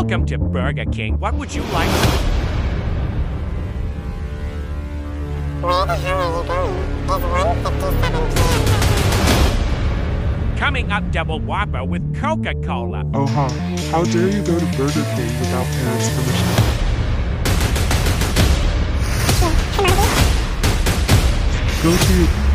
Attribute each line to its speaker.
Speaker 1: Welcome to Burger King. What would you like?
Speaker 2: Where the hell are you going? It's 1:57 p.m.
Speaker 1: Coming up, double Whopper with Coca-Cola.
Speaker 3: Oh ha, how dare you go to Burger King without parents' permission? Go to your